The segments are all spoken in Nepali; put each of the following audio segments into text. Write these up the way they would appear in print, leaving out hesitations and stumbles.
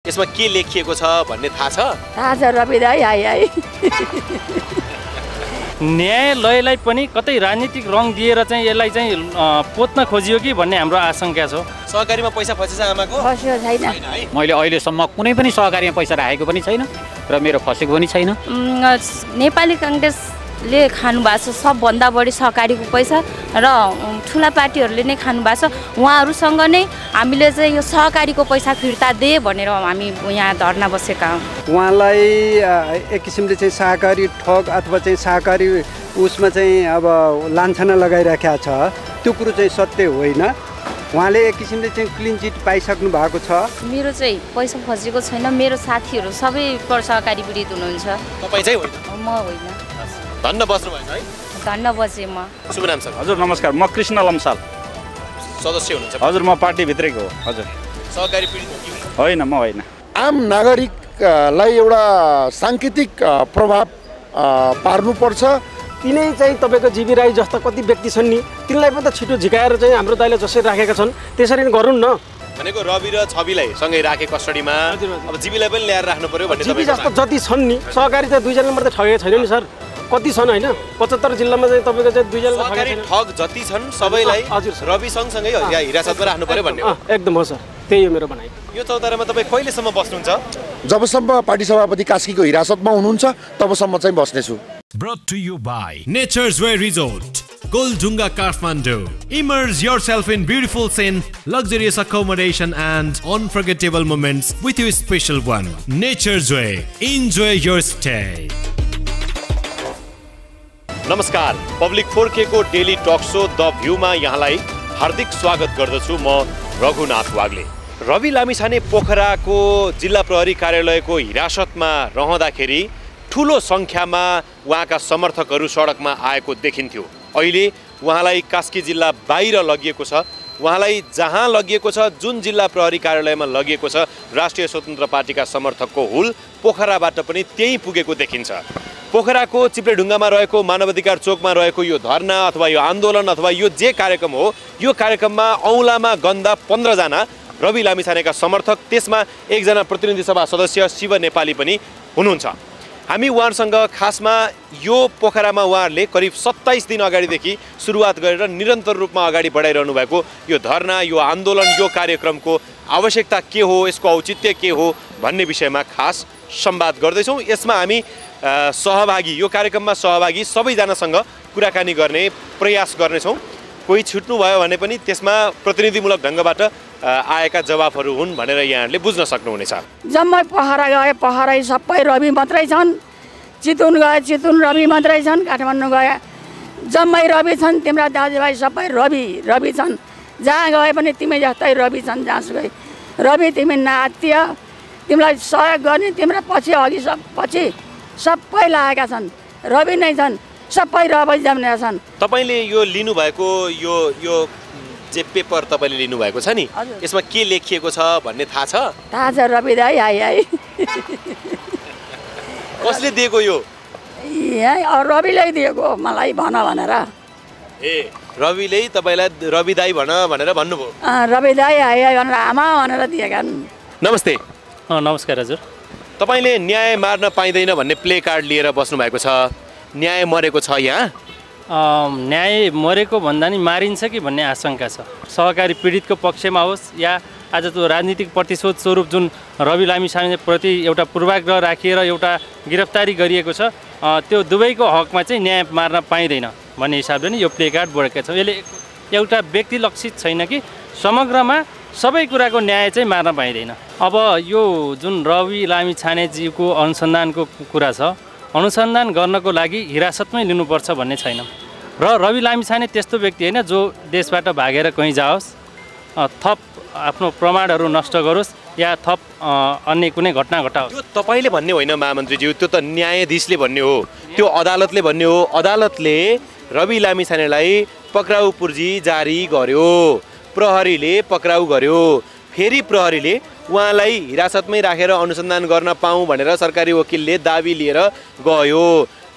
यसमा के लेखिएको छ भन्ने थाहा छ? थाहा छ रवि दाई हाई न्यायालयलाई पनि कतै राजनीतिक रङ दिएर चाहिँ यसलाई चाहिँ पोत्न खोजियो कि भन्ने हाम्रो आशंका छ। सहकारीमा पैसा फसेछ आमाको? फस्यो छैन। मैले अहिलेसम्म कुनै पनि सहकारीमा पैसा राखेको पनि छैन र मेरो फसेको पनि छैन। नेपाली काङ्ग्रेसले खानु भएको छ सबभन्दा बढी सहकारीको पैसा र ठुला पार्टीहरूले नै खानु भएको छ। उहाँहरूसँग नै हामीले चाहिँ यो सहकारीको पैसा फिर्ता दे भनेर हामी यहाँ धर्ना बसेका हौँ। उहाँलाई एक किसिमले चाहिँ सहकारी ठग अथवा चाहिँ सहकारी उसमा चाहिँ अब लान्छना लगाइराखेको छ, त्यो कुरो चाहिँ सत्य होइन। उहाँले एक किसिमले चाहिँ क्लिन चिट पाइसक्नु भएको छ। मेरो चाहिँ पैसा फसेको छैन, मेरो साथीहरू सबै सहकारी पीडित हुनुहुन्छ। तपाईँ चाहिँ होइन? म होइन। धन्न बस्नु भएछ है? धन्न बसेँ म। शुभ नाम सर? हजुर नमस्कार, म कृष्ण लम्साल सदस्य हुनुहुन्छ? हजुर म पार्टीभित्रैको हो। हजुर सहकारी पीडित होइन, म होइन। आम नागरिकलाई एउटा साङ्केतिक प्रभाव पार्नुपर्छ। तिनै चाहिँ तपाईँको जीवी राई जस्ता कति व्यक्ति छन् नि, तिनलाई पनि त छिटो झिकाएर चाहिँ हाम्रो दाइले जसरी राखेका छन् त्यसरी नै गरौँ न। भनेको रवि र छविलाई सँगै राखे कस्टडीमा, अब जीवीलाई पनि ल्याएर राख्नु पर्यो भन्ने जीवी जस्तो जति छन् नि सहकारी चाहिँ 2 जनाले मात्रै ठगेको छैन नि सर, कति छन् होइन? 75 जिल्लामा चाहिँ तपाईँको चाहिँ 2 जनाले सहकारी ठग जति छन् सबैलाई रवि सँगसँगै हिरासतमा राख्नु पर्यो भन्ने हो? एकदम हो सर, त्यही हो मेरो भनाइ। यो चौतारामा तपाईँ कहिलेसम्म बस्नुहुन्छ? जबसम्म पार्टी सभापति कास्कीको हिरासतमा हुनुहुन्छ तबसम्म चाहिँ बस्नेछु। Brought to you by Nature's Way Resort, Goldjunga, Kathmandu. Immerse yourself in beautiful scene, luxurious accommodation and unforgettable moments with your special one. Nature's Way. Enjoy your stay. नमस्कार, पब्लिक 4K को डेली टक शो द भ्यूमा यहाँलाई हार्दिक स्वागत गर्दछु। म रघुनाथ वाग्ले। रवि लामिछाने पोखराको जिल्ला प्रहरी कार्यालयको हिरासतमा रहँदाखेरि ठुलो संख्यामा उहाँका समर्थकहरू सडकमा आएको देखिन्थ्यो। अहिले उहाँलाई कास्की जिल्ला बाहिर लगिएको छ। उहाँलाई जहाँ लगिएको छ, जुन जिल्ला प्रहरी कार्यालयमा लगिएको छ, राष्ट्रिय स्वतन्त्र पार्टीका समर्थकको हुल पोखराबाट पनि त्यही पुगेको देखिन्छ। पोखराको चिप्लेढुङ्गामा रहेको मानवाधिकार चोकमा रहेको यो धरना अथवा यो आन्दोलन अथवा यो जे कार्यक्रम हो, यो कार्यक्रममा औँलामा गन्दा 15 जना रवि लामिछानेका समर्थक, त्यसमा एकजना प्रतिनिधि सभा सदस्य शिव नेपाली पनि हुनुहुन्छ। हामी उहाँहरूसँग खासमा यो पोखरामा उहाँहरूले करिब 27 दिन अगाडिदेखि सुरुवात गरेर निरन्तर रूपमा अगाडि बढाइरहनु भएको यो धरना, यो आन्दोलन, यो कार्यक्रमको आवश्यकता के हो, यसको औचित्य के हो भन्ने विषयमा खास संवाद गर्दैछौँ। यसमा हामी सहभागी, यो कार्यक्रममा सहभागी सबैजनासँग कुराकानी गर्ने प्रयास गर्नेछौँ। कोही छुट्नु भयो भने पनि त्यसमा प्रतिनिधिमूलक ढङ्गबाट आएका जवाफहरू हुन् भनेर यहाँहरूले बुझ्न सक्नुहुनेछ। जम्मै पोखरा गए पोखरै सबै रवि मात्रै छन्, चितुन गए चितुन रवि मात्रै छन्, काठमाडौँ गए जम्मै रवि छन्, तिम्रा दाजुभाइ सबै रवि छन्, जहाँ गए पनि तिमी जस्तै रवि छन्। जहाँ गए रवि, तिमी नात्य, तिमीलाई सहयोग गर्ने तिम्रो पछि अघि पछि सबै लागेका छन्, रवि नै छन्, सबै रवि जम्ने छन्। तपाईँले यो लिनुभएको यो जे पेपर तपाईँले लिनुभएको छ नि, यसमा के लेखिएको छ भन्ने थाहा छ? थाहा छ रवि दाई हाई कसले दिएको यो? रविले दिएको मलाई भन भनेर। ए, रविले तपाईँलाई रवि दाई भन भनेर भन्नुभयो? रवि दाई हाई भनेर आमा भनेर दिएका। नमस्ते। नमस्कार हजुर। तपाईँले न्याय मार्न पाइँदैन भन्ने प्ले कार्ड लिएर बस्नु भएको छ, न्याय मरेको छ यहाँ? न्याय मरेको भन्दा नि मारिन्छ कि भन्ने आशंका छ। सहकारी पीडितको पक्षमा होस् या आज त्यो राजनीतिक प्रतिशोध स्वरूप जुन रवि लामिछानेप्रति एउटा पूर्वाग्रह राखिएर एउटा गिरफ्तारी गरिएको छ, त्यो दुवैको हकमा चाहिँ न्याय मार्न पाइँदैन भन्ने हिसाबले नै यो प्ले कार्ड बोकेका छौँ। यसले एउटा व्यक्ति लक्षित छैन कि समग्रमा सबै कुराको न्याय चाहिँ मार्न पाइँदैन। अब यो जुन रवि लामिछानेजीको अनुसन्धानको कुरा छ, अनुसन्धान गर्नको लागि हिरासतमै लिनुपर्छ भन्ने छैन। र रवि लामिछाने त्यस्तो व्यक्ति होइन जो देशबाट भागेर कहीँ जाओस्, थप आफ्नो प्रमाणहरू नष्ट गरोस् या थप अन्य कुनै घटना घटाओस्। त्यो तपाईँले भन्ने होइन महामन्त्रीज्यू, त्यो त न्यायाधीशले भन्ने हो, त्यो अदालतले भन्ने हो। अदालतले रवि लामिछानेलाई पक्राउ पुर्जी जारी गर्यो, प्रहरीले पक्राउ गर्यो, फेरि प्रहरीले उहाँलाई हिरासतमै राखेर अनुसन्धान गर्न पाऊँ भनेर सरकारी वकिलले दाबी लिएर गयो।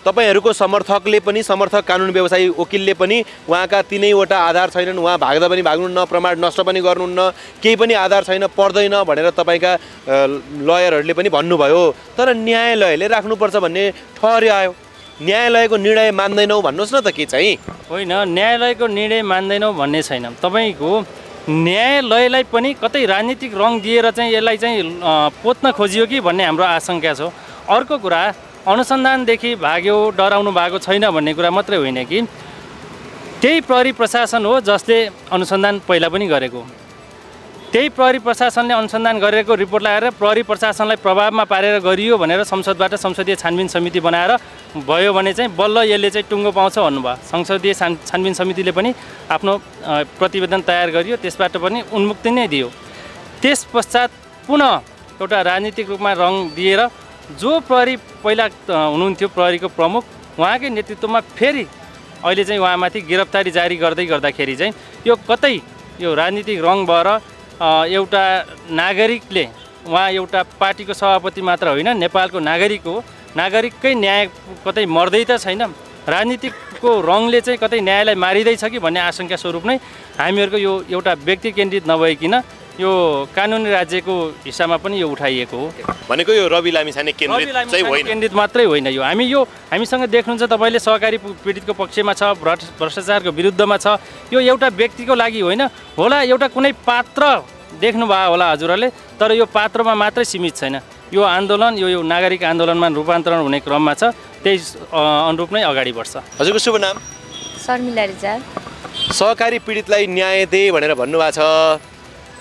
तपाईँहरूको समर्थकले पनि समर्थक कानुन व्यवसायी वकिलले पनि उहाँका तिनैवटा आधार छैनन्, उहाँ भाग्दा पनि भाग्नुहुन्न, प्रमाण नष्ट पनि गर्नुहुन्न, केही पनि आधार छैन, पर्दैन भनेर तपाईँका लयरहरूले पनि भन्नुभयो। तर न्यायालयले राख्नुपर्छ भन्ने ठहर्यो आयो। न्यायालयको निर्णय मान्दैनौ भन्नुहोस् न त के चाहिँ? होइन, न्यायालयको निर्णय मान्दैनौ भन्ने छैन। तपाईँको न्यायालयलाई पनि कतै राजनीतिक रङ दिएर चाहिँ यसलाई चाहिँ पोत्न खोजियो कि भन्ने हाम्रो आशंका छ। अर्को कुरा, अनुसन्धानदेखि भाग्यो, डराउनु भएको छैन भन्ने कुरा मात्रै होइन कि त्यही प्रहरी प्रशासन हो जसले अनुसन्धान पहिला पनि गरेको। त्यही प्रहरी प्रशासनले अनुसन्धान गरेको रिपोर्ट लगाएर प्रहरी प्रशासनलाई प्रभावमा पारेर गरियो भनेर संसदबाट संसदीय छानबिन समिति बनाएर भयो भने चाहिँ बल्ल यसले चाहिँ टुङ्गो पाउँछ भन्नुभयो। संसदीय छानबिन समितिले पनि आफ्नो प्रतिवेदन तयार गरियो, त्यसबाट पनि उन्मुक्ति नै दियो। त्यस पश्चात पुनः एउटा राजनीतिक रूपमा रङ दिएर जो प्रहरी पहिला हुनुहुन्थ्यो प्रहरीको प्रमुख, उहाँकै नेतृत्वमा फेरि अहिले चाहिँ उहाँमाथि गिरफ्तारी जारी गर्दाखेरि चाहिँ यो कतै यो राजनीतिक रङ भएर एउटा नागरिकले, उहाँ एउटा पार्टीको सभापति मात्र होइन, नेपालको नागरिक हो, नागरिककै न्याय कतै मर्दै त छैन, राजनीतिकको रङले चाहिँ कतै न्यायलाई मारिँदैछ कि भन्ने आशंका स्वरूप नै हामीहरूको यो एउटा व्यक्ति केन्द्रित नभइकन यो कानुनी राज्यको हिस्सामा पनि यो उठाइएको हो। भनेको यो रवि लामिछाने केन्द्रित मात्रै होइन, यो हामीसँग देख्नुहुन्छ तपाईँले सहकारी पीडितको पक्षमा छ, भ्रष्टाचारको विरुद्धमा छ। यो एउटा व्यक्तिको लागि होइन, होला एउटा कुनै पात्र देख्नुभयो होला हजुरहरूले, तर यो पात्रमा मात्रै सीमित छैन। यो आन्दोलन यो नागरिक आन्दोलनमा रूपान्तरण हुने क्रममा छ, त्यही अनुरूप नै अगाडि बढ्छ। हजुरको शुभ नाम? शर्मिला रिजाल। सहकारी पीडितलाई न्याय दे भनेर भन्नुभएको छ।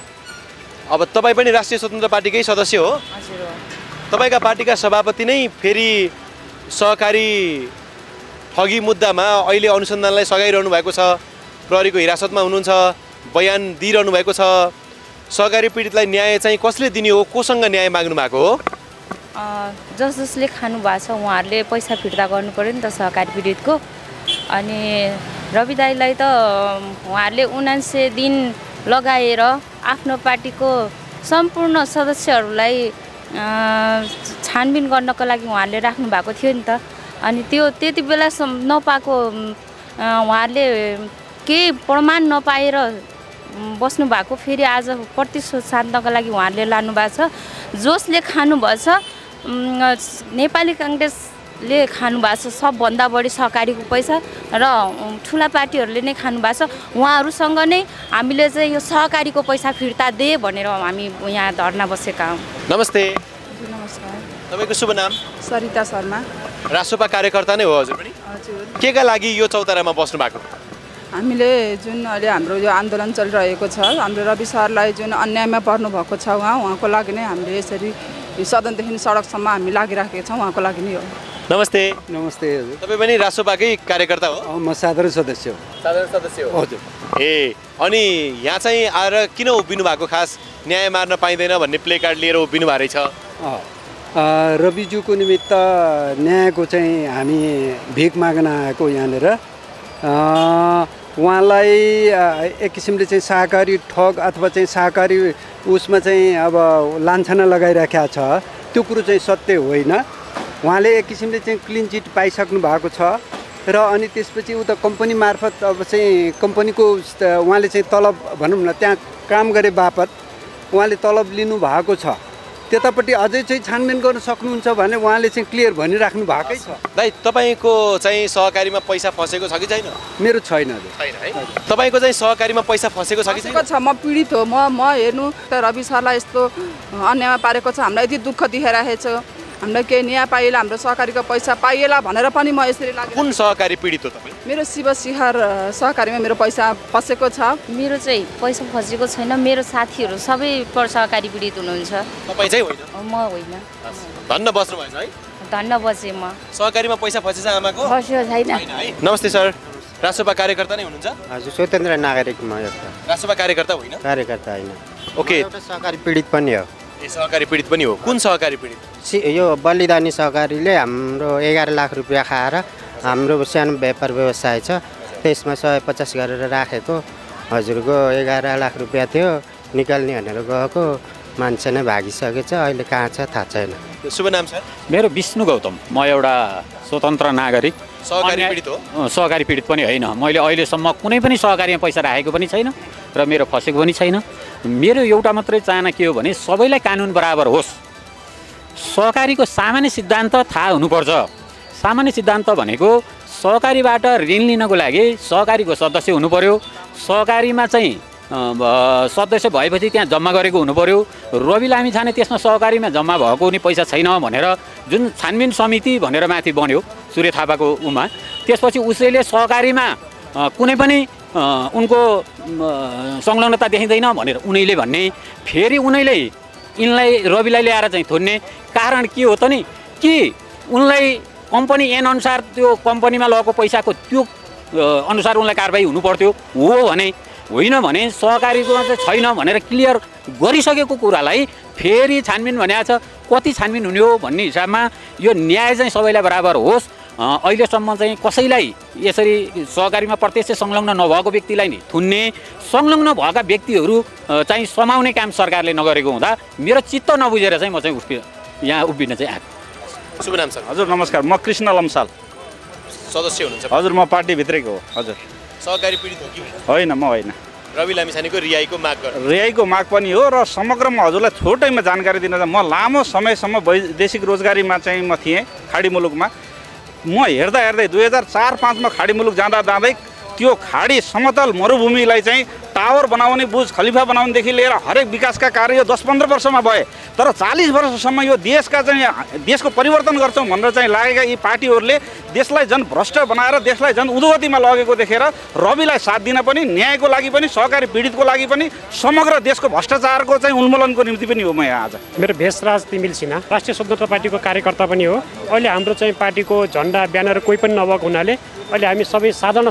अब तपाईँ पनि राष्ट्रिय स्वतन्त्र पार्टीकै सदस्य हो? हजुर हो। तपाईँका पार्टीका सभापति नै फेरि सहकारी ठगी मुद्दामा अहिले अनुसन्धानलाई सघाइरहनु भएको छ, प्रहरीको हिरासतमा हुनुहुन्छ, बयान दिइरहनु भएको छ। सहकारी पीडितलाई न्याय चाहिँ कसले दिने हो, कोसँग न्याय माग्नु भएको हो? जसले खानु भएको छ उहाँहरूले पैसा फिर्ता गर्नु पर्यो नि त सहकारी पीडितको। अनि रवि दाइलाई त उहाँहरूले 79 दिन लगाएर आफ्नो पार्टीको सम्पूर्ण सदस्यहरूलाई छानबिन गर्नको लागि उहाँहरूले राख्नु भएको थियो नि त। अनि त्यो त्यति बेलासम्म नपाएको उहाँहरूले केही प्रमाण नपाएर बस्नु भएको, फेरि आज प्रतिशोध साध्नको लागि उहाँहरूले लानु भएको छ। जसले खानुभएछ नेपाली काङ्ग्रेसले खानुभएको छ सबभन्दा बढी सहकारीको पैसा र ठुला पार्टीहरूले नै खानुभएको छ। उहाँहरूसँग नै हामीले चाहिँ यो सहकारीको पैसा फिर्ता दे भनेर हामी यहाँ धर्ना बसेका हौँ। नमस्ते। नमस्कार। तपाईँको शुभ नाम? सरिता शर्मा। रासोपा कार्यकर्ता नै हो हजुर पनि? हजुर। केका लागि यो चौतारामा बस्नु भएको? हामीले जुन अहिले हाम्रो यो आन्दोलन चलिरहेको छ, हाम्रो रवि सरलाई जुन अन्यायमा पर्नु भएको छ उहाँको लागि नै हामीले यसरी सदनदेखि सडकसम्म हामी लागिराखेका छौँ, उहाँको लागि नै हो। नमस्ते। नमस्ते हजुर। तपाईँ पनि रासोपाकै कार्यकर्ता हो? म साधारण सदस्य हो। साधारण सदस्य हो हजुर। ए अनि यहाँ चाहिँ आएर किन उभिनु भएको? खास न्याय मार्न पाइँदैन भन्ने प्ले कार्ड लिएर उभिनु भएको रहेछ। रविज्यूको निमित्त न्यायको चाहिँ हामी भिख माग्न आएको यहाँनिर। उहाँलाई एक किसिमले चाहिँ सहकारी ठग अथवा चाहिँ सहकारी उसमा चाहिँ अब लान्छना लगाइराखेको छ, त्यो कुरो चाहिँ सत्य होइन। उहाँले एक किसिमले चाहिँ क्लिन चिट पाइसक्नु भएको छ र अनि त्यसपछि उता कम्पनी मार्फत अब चाहिँ कम्पनीको उहाँले चाहिँ तलब भनौँ न त्यहाँ काम गरे बापत उहाँले तलब लिनु भएको छ। त्यतापट्टि अझै चाहिँ छानबिन गर्न सक्नुहुन्छ भने उहाँले चाहिँ क्लियर भनिराख्नु भएकै छ। दाइ तपाईँको चाहिँ सहकारीमा पैसा फसेको छ कि छैन? मेरो छैन। छैन है? तपाईँको चाहिँ सहकारीमा पैसा फसेको छ कि छैन? छ। म पीडित हो। म हेर्नु त रवि सरलाई यस्तो अन्यायमा पारेको छ, हामीलाई यति दुःख दिइरहेछ, हामीलाई केही न्याय पाइएला, हाम्रो सहकारीको पैसा पाइएला भनेर पनि म यसरी लाग्यो। कुन सहकारी पीडित हो तपाईँ? मेरो शिवसिहार सहकारीमा मेरो पैसा फसेको छ। मेरो चाहिँ पैसा फसेको छैन, मेरो साथीहरू सबै सहकारी पीडित हुनुहुन्छ। तपाईँ चाहिँ होइन? म होइन। धन्न बस्नु भएछ है? धन्न बसेँ म। सहकारीमा पैसा फसेछ आमाको? फसेको छैन। नमस्ते सर, रासोपा कार्यकर्ता नै हुनुहुन्छ? हजुर, स्वतन्त्र नागरिक म एउटा। रासोपा कार्यकर्ता होइन? कार्यकर्ता होइन। ओके। एउटा सहकारी पीडित पनि हो। ए सहकारी पीडित पनि हो? कुन सहकारी पीडित? यो बलिदानी सहकारीले हाम्रो 11 लाख रुपियाँ खाएर हाम्रो सानो व्यापार व्यवसाय छ त्यसमा 150 गरेर राखेको हजुरको 11 लाख रुपियाँ थियो निकाल्ने भनेर गएको मान्छे नै भागिसकेछ, अहिले कहाँ छ थाहा छैन। शुभ नाम सर? मेरो विष्णु गौतम, म एउटा स्वतन्त्र नागरिक। सहकारी पीडित हो? सहकारी पीडित पनि होइन। मैले अहिलेसम्म कुनै पनि सहकारीमा पैसा राखेको पनि छैन र मेरो फसेको पनि छैन। मेरो एउटा मात्रै चाहना के हो भने सबैलाई कानुन बराबर होस्। सहकारीको सामान्य सिद्धान्त थाहा हुनुपर्छ। सामान्य सिद्धान्त भनेको सहकारीबाट ऋण लिनको लागि सहकारीको सदस्य हुनु पर्यो। सहकारीमा चाहिँ सदस्य भएपछि त्यहाँ जम्मा गरेको हुनु पर्यो। रवि लामिछाने त्यसमा सहकारीमा जम्मा भएको नि पैसा छैन भनेर जुन छानबिन समिति भनेर माथि बन्यो सूर्य थापाको उमा, त्यसपछि उसैले सहकारीमा कुनै पनि उनको संलग्नता देखिँदैन भनेर उनीले भन्ने, फेरि उनीले यिनलाई रविलाई ल्याएर चाहिँ थुन्ने कारण के हो त नि? कि उनलाई कम्पनी एन अनुसार त्यो कम्पनीमा लगेको पैसाको त्यो अनुसार उनलाई कारबाही हुनु पर्थ्यो। हो भने होइन भने सहकारीकोमा चाहिँ छैन भनेर क्लियर गरिसकेको कुरालाई फेरि छानबिन भनेको छ। कति छानबिन हुने हो भन्ने हिसाबमा यो न्याय चाहिँ सबैलाई बराबर होस्। अहिलेसम्म चाहिँ कसैलाई यसरी सहकारीमा प्रत्यक्ष संलग्न नभएको व्यक्तिलाई नि थुन्ने, संलग्न भएका व्यक्तिहरू चाहिँ समाउने काम सरकारले नगरेको हुँदा मेरो चित्त नबुझेर चाहिँ म चाहिँ यहाँ उभिन चाहिँ आएको। शुभ नाम सर? हजुर नमस्कार, म कृष्ण लम्साल। सदस्य हुनुहुन्छ? हजुर, म पार्टीभित्रैको हो। हजुर। सहकारी पीडित हो कि होइन? म होइन। रवि लामिछानेको रिहाईको माग गर्नु? रिहाईको माग पनि हो र समग्रमा हजुरलाई छोटैमा जानकारी दिन म लामो समयसम्म वैदेशिक रोजगारीमा चाहिँ म थिएँ खाडी मुलुकमा। म हेर्दै 2004-05 खाडी मुलुक जाँदै त्यो खाडी समतल मरुभूमिलाई चाहिँ टावर बनाउने, बुर्ज खलिफा बनाउनेदेखि लिएर हरेक विकासका कार्य यो 10-15 वर्षमा भए। तर 40 वर्षसम्म यो देशको परिवर्तन गर्छौँ भनेर चाहिँ लागेका यी पार्टीहरूले देशलाई झन् भ्रष्ट बनाएर देशलाई झन् उद्योगतिमा लगेको देखेर रविलाई साथ दिन पनि, न्यायको लागि पनि, सहकारी पीडितको लागि पनि, समग्र देशको भ्रष्टाचारको चाहिँ उन्मूलनको निम्ति पनि हो म यहाँ आज। मेरो भेषराज तिमिल सिन्हा, राष्ट्रिय स्वतन्त्र पार्टीको कार्यकर्ता पनि हो। अहिले हाम्रो चाहिँ पार्टीको झन्डा ब्यानर कोही पनि नभएको हुनाले अहिले हामी सबै साधारण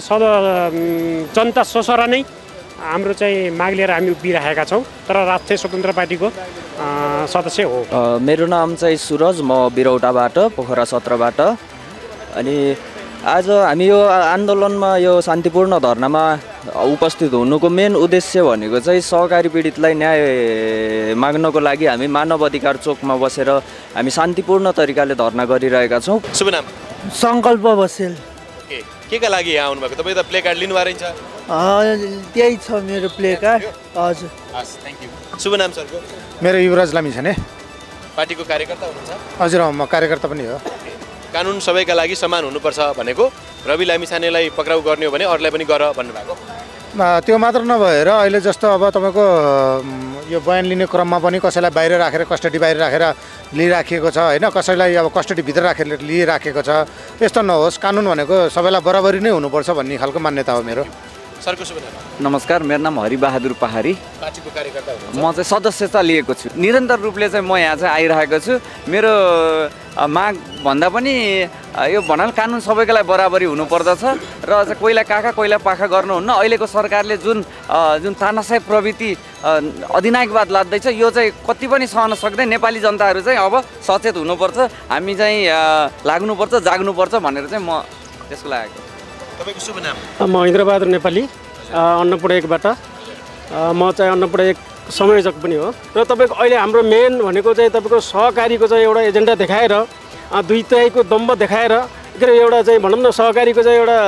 जनता ससरा नै हाम्रो चाहिँ माग लिएर हामी उभिरहेका छौँ। तर राष्ट्रिय स्वतन्त्र पार्टीको सदस्य हो। मेरो नाम चाहिँ सुरज, म बिरौटाबाट, पोखरा 17बाट। अनि आज हामी यो आन्दोलनमा, यो शान्तिपूर्ण धरनामा उपस्थित हुनुको मेन उद्देश्य भनेको चाहिँ सहकारी पीडितलाई न्याय माग्नको लागि हामी मानव अधिकार चोकमा बसेर हामी शान्तिपूर्ण तरिकाले धरना गरिरहेका छौँ। शुभ नाम? सङ्कल्प बसेल। के लागि यहाँ आउनुभएको? तपाईँ त प्ले कार्ड लिनुभएको रहेछ? त्यही छ मेरो प्ले कार्ड। हजुर। Thank you. शुभ नाम सरको? मेरो युवराज लामिछाने। पार्टीको कार्यकर्ता हुनुहुन्छ? हजुर, म कार्यकर्ता पनि हो। कानुन सबैका लागि समान हुनुपर्छ भनेको रवि लामिछानेलाई पक्राउ गर्ने हो भने अरूलाई पनि गर भन्नुभएको? त्यो मात्र नभएर अहिले जस्तो अब तपाईँको यो बयान लिने क्रममा पनि कसैलाई बाहिर राखेर, कस्टडी बाहिर राखेर लिइराखिएको छ होइन, कसैलाई अब कस्टडीभित्र राखेर लिइराखेको छ। यस्तो नहोस्। कानुन भनेको सबैलाई बराबरी नै हुनुपर्छ भन्ने खालको मान्यता हो मेरो। सरको शुभ नाम? नमस्कार, मेरो नाम हरिबहादुर पहाडी। पार्टीको कार्यकर्ता हुनुहुन्छ? म चाहिँ सदस्यता लिएको छु। निरन्तर रूपले चाहिँ म यहाँ चाहिँ आइरहेको छु। मेरो माग भन्दा पनि यो भनाल कानुन सबैको लागि बराबरी हुनुपर्दछ र चाहिँ कोहीलाई काखा कोहीलाई पाखा गर्नुहुन्न। अहिलेको सरकारले जुन तानाशाही प्रवृत्ति अधिनायकवाद लाद्दैछ यो चाहिँ कति पनि सहन सक्दैन। नेपाली जनताहरू चाहिँ अब सचेत हुनुपर्छ, हामी चाहिँ लाग्नुपर्छ, जाग्नुपर्छ भनेर चाहिँ म त्यसको लागि। तपाईँको शुभ नाम? म इन्द्रबहादुर नेपाली, अन्नपूर्ण 1बाट। म चाहिँ अन्नपूर्ण 1 संयोजक पनि हो। र तपाईँको अहिले हाम्रो मेन भनेको चाहिँ तपाईँको सहकारीको चाहिँ एउटा एजेन्डा देखाएर, 2/3 दम्ब देखाएर के अरे एउटा चाहिँ भनौँ न सहकारीको चाहिँ एउटा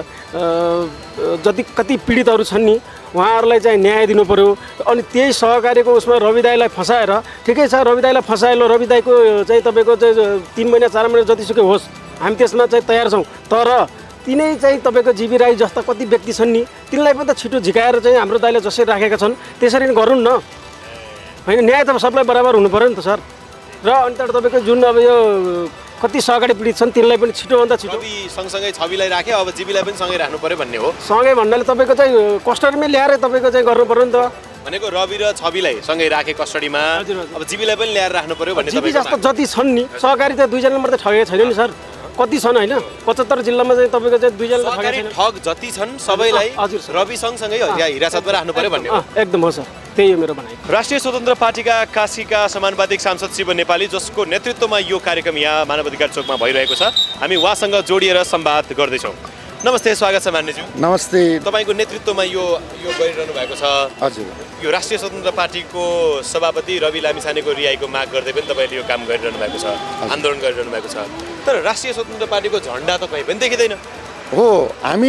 कति पीडितहरू छन् नि उहाँहरूलाई चाहिँ न्याय दिनु पर्यो। अनि त्यही सहकारीको उसमा रवि दाईलाई फसाएर, ठिकै छ रवि दाईलाई फसाएलो, रवि दाईको चाहिँ तपाईँको चाहिँ 3 महिना 4 महिना जतिसुकै होस् हामी त्यसमा चाहिँ तयार छौँ। तर तिनै चाहिँ तपाईँको जीवी राई जस्ता कति व्यक्ति छन् नि तिनलाई पनि त छिटो झिकाएर चाहिँ हाम्रो दाइले जसरी राखेका छन् त्यसरी नै गरौँ न होइन। न्याय त सबलाई बराबर हुनु पऱ्यो नि त सर। र अनि त तपाईँको जुन अब यो कति सहकारी पीडित छन् तिनलाई पनि छिटोभन्दा छिटो सँगसँगै छविलाई राख्यो, अब जीवीलाई पनि सँगै राख्नु पऱ्यो भन्ने हो। सँगै भन्नाले तपाईँको चाहिँ कस्टडीमै ल्याएर तपाईँको चाहिँ गर्नु पऱ्यो नि त। भनेको रवि र छविलाई सँगै राखे कस्टडीमा, अब जीवीलाई पनि ल्याएर राख्नु पऱ्यो भन्ने। जीवी जस्तो जति छन् नि सहकारी त 2 जना मात्रै ठगेको छैन नि सर, कति छन् होइन। 75 जिल्लामा चाहिँ तपाईँको चाहिँ 2 जना ठग जति छन् सबैलाई रवि सँगसँगै हिरासतमा राख्नु पर्यो भन्ने हो। एकदम हो सर, त्यही हो मेरो भनाइ। राष्ट्रिय स्वतन्त्र पार्टीका काशीका समानुपातिक सांसद शिव नेपाली, जसको नेतृत्वमा यो कार्यक्रम यहाँ मानव अधिकार चोकमा भइरहेको छ, हामी उहाँसँग जोडिएर संवाद गर्दैछौँ। नमस्ते, स्वागत छ मान्यज्यू। नमस्ते। तपाईँको नेतृत्वमा यो गरिरहनु भएको छ। हजुर। यो राष्ट्रिय स्वतन्त्र पार्टीको सभापति रवि लामिछानेको रिहाइको माग गर्दै पनि तपाईँले यो काम गरिरहनु भएको छ, आन्दोलन गरिरहनु भएको छ। तर राष्ट्रिय स्वतन्त्र पार्टीको झन्डा त कहीँ पनि देखिँदैन। हो, हामी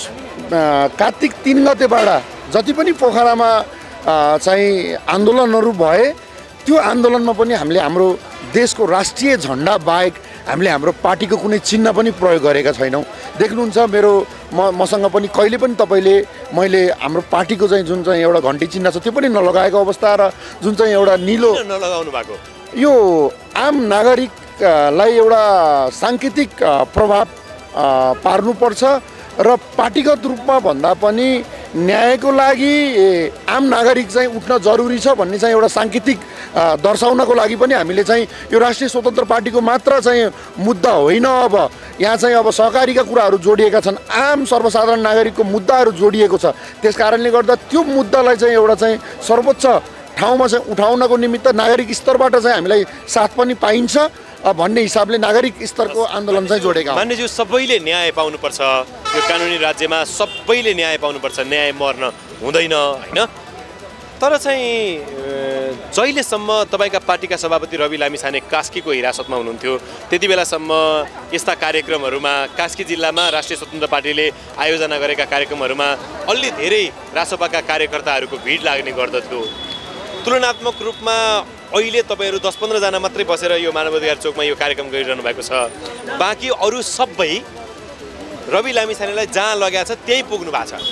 कार्तिक 3 गतेबाट जति पनि पोखरामा चाहिँ आन्दोलनहरू भए त्यो आन्दोलनमा पनि हामीले हाम्रो देशको राष्ट्रिय झन्डा बाहेक हामीले हाम्रो पार्टीको कुनै चिन्ह पनि प्रयोग गरेका छैनौँ। देख्नुहुन्छ मसँग पनि कहिले पनि तपाईँले मैले हाम्रो पार्टीको चाहिँ जुन चाहिँ एउटा घन्टी चिन्ह छ त्यो पनि नलगाएको अवस्था र जुन चाहिँ एउटा निलो नलगाउनु भएको यो आम नागरिकलाई एउटा साङ्केतिक प्रभाव पार्नुपर्छ र पार्टीगत रूपमा भन्दा पनि न्यायको लागि आम नागरिक चाहिँ उठ्न जरुरी छ भन्ने चाहिँ एउटा साङ्केतिक दर्शाउनको लागि पनि हामीले चाहिँ यो राष्ट्रिय स्वतन्त्र पार्टीको मात्र चाहिँ मुद्दा होइन। अब यहाँ चाहिँ अब सहकारीका कुराहरू जोडिएका छन्, आम सर्वसाधारण नागरिकको मुद्दाहरू जोडिएको छ। त्यस कारणले गर्दा त्यो मुद्दालाई चाहिँ एउटा चाहिँ सर्वोच्च ठाउँमा चाहिँ उठाउनको निमित्त नागरिक स्तरबाट चाहिँ हामीलाई साथ पनि पाइन्छ भन्ने हिसाबले नागरिक स्तरको आन्दोलन चाहिँ जोडेका हौँ। मान्यज्यू, सबैले न्याय पाउनुपर्छ, यो कानुनी राज्यमा सबैले न्याय पाउनुपर्छ, न्याय मर्न हुँदैन होइन। तर चाहिँ जहिलेसम्म तपाईँका पार्टीका सभापति रवि लामिछाने कास्कीको हिरासतमा हुनुहुन्थ्यो त्यति बेलासम्म यस्ता कार्यक्रमहरूमा कास्की जिल्लामा राष्ट्रिय स्वतन्त्र पार्टीले आयोजना गरेका कार्यक्रमहरूमा अलि धेरै रासोपाका कार्यकर्ताहरूको भिड लाग्ने गर्दथ्यो। तुलनात्मक रूपमा अहिले तपाईँहरू 10-15 जना मात्रै बसेर यो मानवाधिकार चोकमा यो कार्यक्रम गरिरहनु भएको छ। बाँकी अरू सबै रवि लामिछानेलाई जहाँ लगेको छ त्यहीँ पुग्नु भएको छ।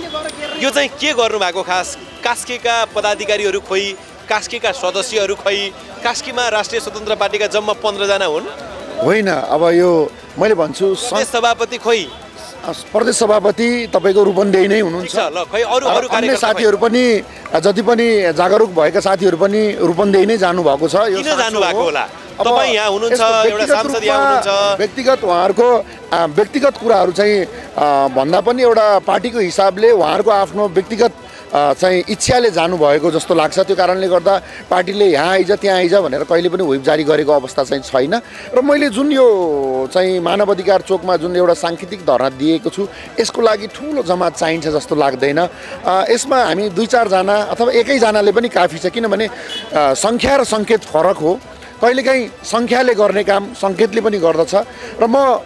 यो चाहिँ के गर्नु भएको खास? कास्कीका पदाधिकारीहरू खोइ, कास्कीका सदस्यहरू खोइ, कास्कीमा राष्ट्रिय स्वतन्त्र पार्टीका जम्मा 15 जना हुन् होइन। अब यो मैले भन्छु सभापति खोइ, प्रदेश सभापति तपाईँको रूपन्देही नै हुनुहुन्छ। अन्य साथीहरू पनि जति पनि जागरुक भएका साथीहरू पनि रूपन्देही नै जानुभएको छ। किन जानुभएको होला? तपाईँ यहाँ हुनुहुन्छ, एउटा सांसद यहाँ हुनुहुन्छ। व्यक्तिगत उहाँहरूको व्यक्तिगत कुराहरू चाहिँ भन्दा पनि एउटा पार्टीको हिसाबले उहाँहरूको आफ्नो व्यक्तिगत चाहिँ इच्छाले जानुभएको जस्तो लाग्छ। त्यो कारणले गर्दा पार्टीले यहाँ आइज त्यहाँ आइज भनेर कहिले पनि व्हिप जारी गरेको अवस्था चाहिँ छैन। र मैले जुन यो चाहिँ मानवाधिकार चोकमा जुन एउटा साङ्केतिक धरना दिएको छु यसको लागि ठुलो जमात चाहिन्छ जस्तो लाग्दैन। यसमा हामी 2-4 जना अथवा एकैजनाले पनि काफी छ, किनभने सङ्ख्या र सङ्केत फरक हो। कहिलेकाहीँ सङ्ख्याले गर्ने काम सङ्केतले पनि गर्दछ र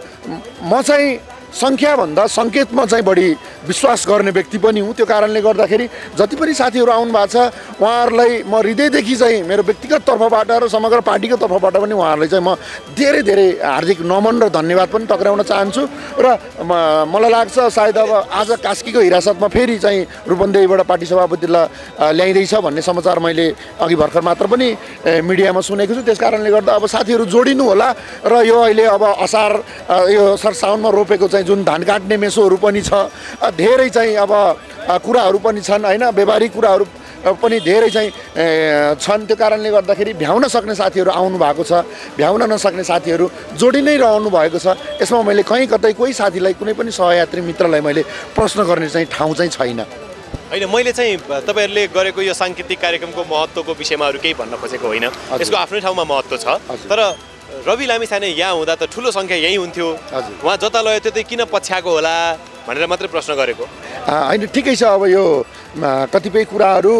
म चाहिँ सङ्ख्याभन्दा सङ्केतमा चाहिँ बढी विश्वास गर्ने व्यक्ति पनि हुँ। त्यो कारणले गर्दाखेरि जति पनि साथीहरू आउनु भएको छ उहाँहरूलाई म हृदयदेखि चाहिँ मेरो व्यक्तिगत तर्फबाट र समग्र पार्टीको तर्फबाट पनि उहाँहरूलाई चाहिँ म धेरै धेरै हार्दिक नमन र धन्यवाद पनि टक्राउन चाहन्छु। र मलाई लाग्छ सायद अब आज कास्कीको हिरासतमा फेरि चाहिँ रूपन्देहीबाट पार्टी सभापतिलाई ल्याइँदैछ भन्ने समाचार मैले अघि भर्खर मात्र पनि मिडियामा सुनेको छु। त्यस कारणले गर्दा अब साथीहरू जोडिनु होला र यो अहिले अब असार यो साउनमा रोपेको चाहिँ जुन धान काट्ने मेसोहरू पनि छ, धेरै चाहिँ अब कुराहरू पनि छन् होइन, व्यवहारिक कुराहरू पनि धेरै चाहिँ छन्। त्यो कारणले गर्दाखेरि भ्याउन सक्ने साथीहरू आउनु भएको छ, भ्याउन नसक्ने साथीहरू जोडी नै रहनु भएको छ। यसमा मैले कहीँ कतै कोही साथीलाई कुनै पनि सहयात्री मित्रलाई मैले प्रश्न गर्ने चाहिँ ठाउँ चाहिँ छैन। होइन, मैले चाहिँ तपाईँहरूले गरेको यो साङ्केतिक कार्यक्रमको महत्त्वको विषयमा अरू केही भन्न खोजेको होइन, यसको आफ्नै ठाउँमा महत्त्व छ। तर रवि लामिछाने यहाँ हुँदा त ठुलो सङ्ख्या यहीँ हुन्थ्यो, उहाँ जता लयो त्यो चाहिँ किन पछ्याएको होला भनेर मात्रै प्रश्न गरेको होइन। ठिकै छ, अब यो कतिपय कुराहरू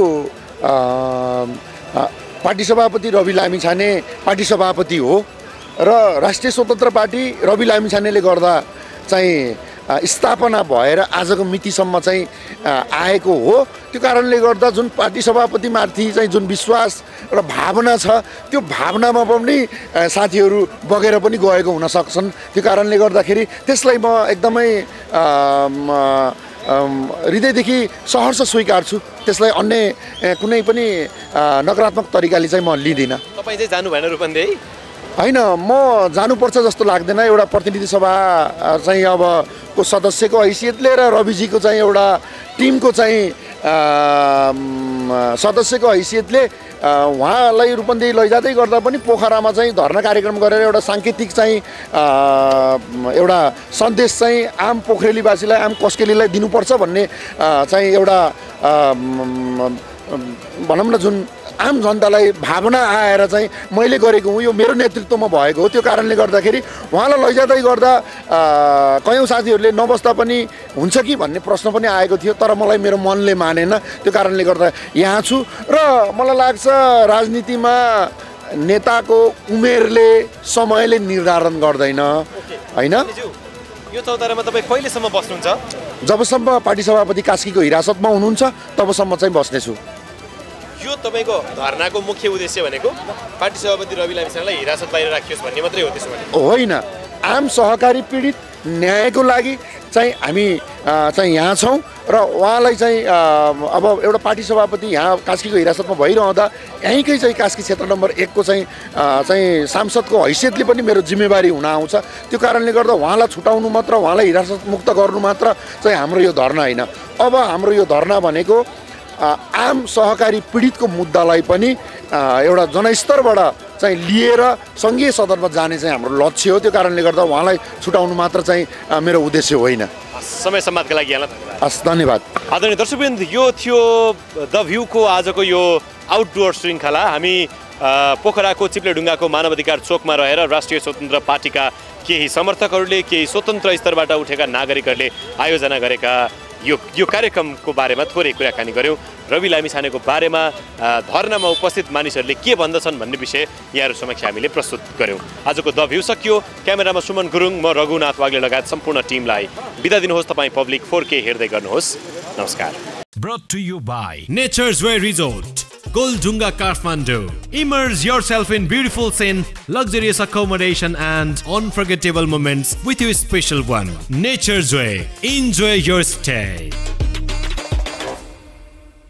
पार्टी सभापति रवि लामिछाने पार्टी सभापति हो र राष्ट्रिय स्वतन्त्र पार्टी रवि लामिछानेले गर्दा चाहिँ स्थापना भएर आजको मितिसम्म चाहिँ आएको हो। त्यो कारणले गर्दा जुन पार्टी सभापतिमाथि चाहिँ जुन विश्वास र भावना छ त्यो भावनामा पनि साथीहरू बगेर पनि गएको हुन सक्छन्। त्यो कारणले गर्दाखेरि त्यसलाई म एकदमै हृदयदेखि सहर्ष स्वीकार्छु। त्यसलाई अन्य कुनै पनि नकारात्मक तरिकाले चाहिँ म लिँदिनँ। तपाईँ चाहिँ जानु भएन रूपन्देही? होइन, म जानुपर्छ जस्तो लाग्दैन। एउटा प्रतिनिधि सभा चाहिँ अब को सदस्यको हैसियतले र रविजीको चाहिँ एउटा टिमको चाहिँ सदस्यको हैसियतले उहाँलाई रूपन्देही लैजाँदै गर्दा पनि पोखरामा चाहिँ धर्ना कार्यक्रम गरेर एउटा साङ्केतिक चाहिँ एउटा सन्देश चाहिँ आम पोखरेलीवासीलाई आम कस्केलीलाई दिनुपर्छ भन्ने चाहिँ एउटा भनौँ न जुन आम जनतालाई भावना आएर चाहिँ मैले गरेको हुँ, यो मेरो नेतृत्वमा भएको हो। त्यो कारणले गर्दाखेरि उहाँलाई लैजाँदै गर्दा कयौँ साथीहरूले नबस्दा पनि हुन्छ कि भन्ने प्रश्न पनि आएको थियो, तर मलाई मेरो मनले मानेन। त्यो कारणले गर्दा यहाँ छु र मलाई लाग्छ राजनीतिमा नेताको उमेरले समयले निर्धारण गर्दैन होइन। यो चौतारामा तपाईँ कहिलेसम्म बस्नुहुन्छ? जबसम्म पार्टी सभापति कास्कीको हिरासतमा हुनुहुन्छ तबसम्म चाहिँ बस्नेछु। यो तपाईँको धरनाको मुख्य उद्देश्य भनेको पार्टी सभापति रवि लामिछानेलाई हिरासत बाहिर राखियोस् भन्ने मात्रै हो? त्यसो भने होइन, आम सहकारी पीडित न्यायको लागि चाहिँ हामी चाहिँ यहाँ छौँ र उहाँलाई चाहिँ अब एउटा पार्टी सभापति यहाँ कास्कीको हिरासतमा भइरहँदा यहीँकै चाहिँ कास्की क्षेत्र नम्बर 1 को चाहिँ सांसदको हैसियतले पनि मेरो जिम्मेवारी हुन आउँछ। त्यो कारणले गर्दा उहाँलाई छुटाउनु मात्र, उहाँलाई हिरासत मुक्त गर्नु मात्र चाहिँ हाम्रो यो धरना होइन। अब हाम्रो यो धरना भनेको आम सहकारी पीडितको मुद्दालाई पनि एउटा जनस्तरबाट चाहिँ लिएर सङ्घीय सदनमा जाने चाहिँ हाम्रो लक्ष्य हो। त्यो कारणले गर्दा उहाँलाई छुटाउनु मात्र चाहिँ मेरो उद्देश्य होइन। समय सम्वादका लागि यहाँलाई धन्यवाद। हस्, धन्यवाद। आदरणीय दर्शकवृन्द, यो थियो द भ्यूको आजको यो आउटडोर श्रृङ्खला। हामी पोखराको चिप्लेढुङ्गाको मानवाधिकार चोकमा रहेर राष्ट्रिय स्वतन्त्र पार्टीका केही समर्थकहरूले, केही स्वतन्त्र स्तरबाट उठेका नागरिकहरूले आयोजना गरेका यो कार्यक्रमको बारेमा थोरै कुराकानी गऱ्यौँ। रवि लामिछानेको बारेमा धरनामा उपस्थित मानिसहरूले के भन्दछन् भन्ने विषय यहाँहरू समक्ष हामीले प्रस्तुत गऱ्यौँ। आजको द भ्यू सकियो। क्यामेरामा सुमन गुरुङ, म रघुनाथ वाग्ले लगायत सम्पूर्ण टिमलाई बिदा दिनुहोस्। तपाईँ पब्लिक 4K हेर्दै गर्नुहोस्। नमस्कार। Brought to you by Nature's Way Resort, Goldjunga, Kathmandu. Immerse yourself in beautiful scene, luxurious accommodation and unforgettable moments with your special one. Nature's Way. Enjoy your stay.